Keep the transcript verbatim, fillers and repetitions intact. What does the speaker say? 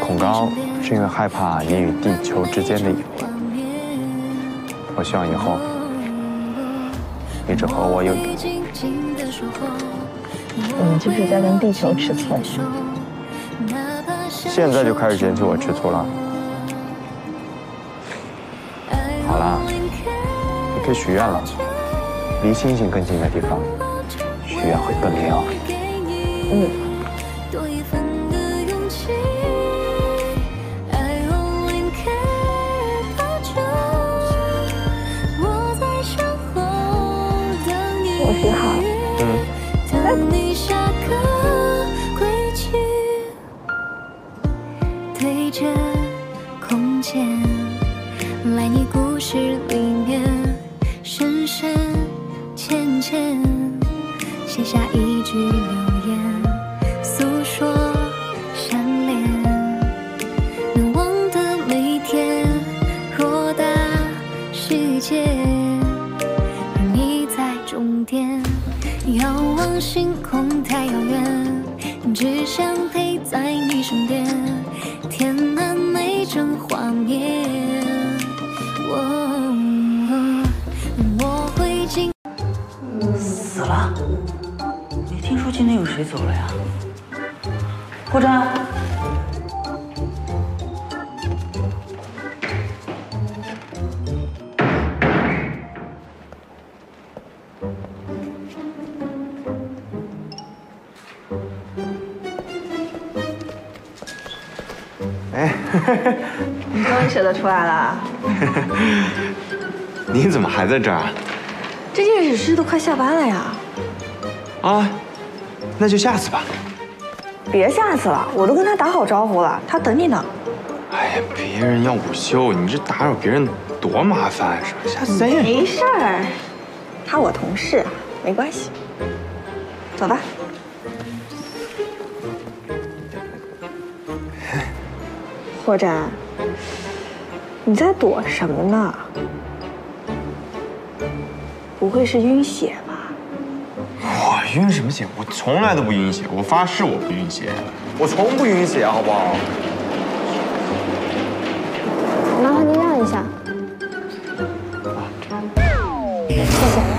恐高是因为害怕你与地球之间的引力。我希望以后一直和我有引力。 你就是在跟地球吃醋。 现在就开始嫌弃我吃醋了？好了，你可以许愿了。离星星更近的地方，许愿会更灵。 嗯。 我许好了。嗯。等你下课归去，对着空间，来你故事里面，深深浅浅，写下一句留言，诉说善恋，难忘的每天，偌大世界。 终点，遥望星空太遥远，只想陪在你身边，填满每帧画面。我我会尽。 死了？没听说今天有谁走了呀？霍真。 哎， 你终于写得出来了。 你怎么还在这儿？ 这件事师都快下班了呀。 啊，那就下次吧。 别下次了，我都跟他打好招呼了，他等你呢。 哎呀，别人要午休，你这打扰别人多麻烦，是吧？下次再见。 没事儿，他我同事，没关系。走吧。 霍真，你在躲什么呢？不会是晕血吧？ 我晕什么血？我从来都不晕血，我发誓我不晕血，我从不晕血，好不好？ 麻烦您让一下。谢谢。